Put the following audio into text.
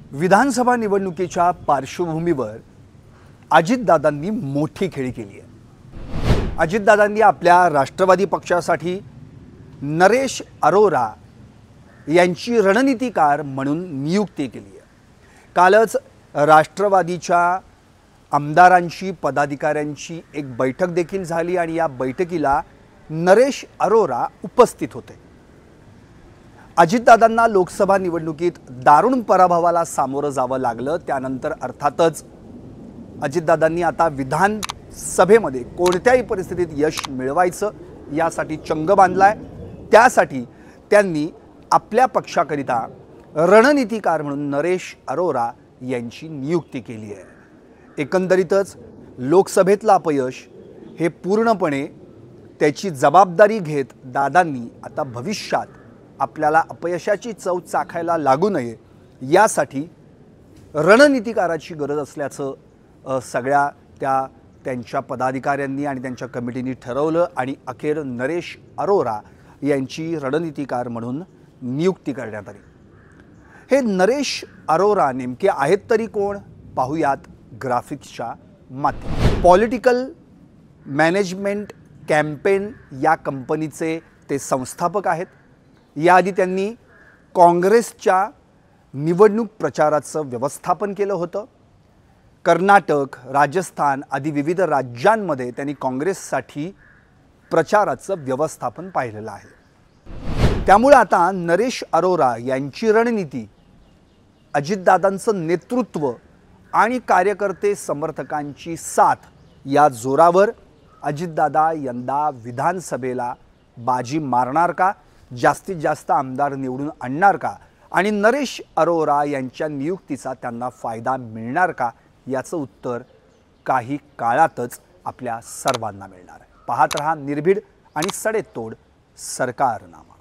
विधानसभा निवडणुकीच्या पार्श्वभूमीवर अजितदादांनी मोठी खेळी केली आहे। अजितदादांनी आपल्या राष्ट्रवादी पक्षासाठी नरेश अरोरा यांची रणनीतिकार म्हणून नियुक्ती केली आहे। कालच राष्ट्रवादीच्या आमदारांची पदाधिकाऱ्यांची एक बैठक देखील झाली आणि या बैठकीला नरेश अरोरा उपस्थित होते। अजितदादांना लोकसभा निवडणुकीत दारुण पराभवाला सामोरं जावं लागलं। त्यानंतर अर्थातच अजितदादांनी आता विधानसभेमध्ये कोणत्याही परिस्थितीत यश मिळवायचं यासाठी चंग बांधलाय। त्यासाठी त्यांनी आपल्या पक्षाकरिता रणनीतिकार म्हणून नरेश अरोरा यांची नियुक्ती केली आहे। एकंदरीतच लोकसभेतलं अपयश हे पूर्णपणे त्याची जबाबदारी घेत दादांनी आता भविष्यात आपल्याला अपयशाची चव चाखायला लागू नये यासाठी रणनीतिकाराची गरज असल्याचं सगळ्या त्यांच्या पदाधिकाऱ्यांनी आणि त्यांच्या कमिटीने ठरवलं आणि अखेर नरेश अरोरा यांची रणनीतिकार म्हणून नियुक्ती करण्यात आली। हे नरेश अरोरा नेमके आहेत तरी कोण पाहूयात ग्राफिक्सच्या माध्यमातून। पॉलिटिकल मॅनेजमेंट कॅम्पेन या कंपनीचे ते संस्थापक आहेत। याआधी त्यांनी काँग्रेसच्या निवडणूक प्रचाराचं व्यवस्थापन केलं होतं। कर्नाटक, राजस्थान आदी विविध राज्यांमध्ये त्यांनी काँग्रेससाठी प्रचाराचं व्यवस्थापन पाहिलेलं आहे। त्यामुळे आता नरेश अरोरा यांची रणनीती अजितदादांचं नेतृत्व आणि कार्यकर्ते समर्थकांची साथ या जोरावर अजितदादा यंदा विधानसभेला बाजी मारणार का, जास्तीत जास्त आमदार निवडून आणणार का आणि नरेश अरोरा यांच्या नियुक्तीचा त्यांना फायदा मिळणार का याचं उत्तर काही काळातच आपल्या सर्वांना मिळणार आहे। पाहत रहा निर्भीड आणि सडेतोड सरकारनामा।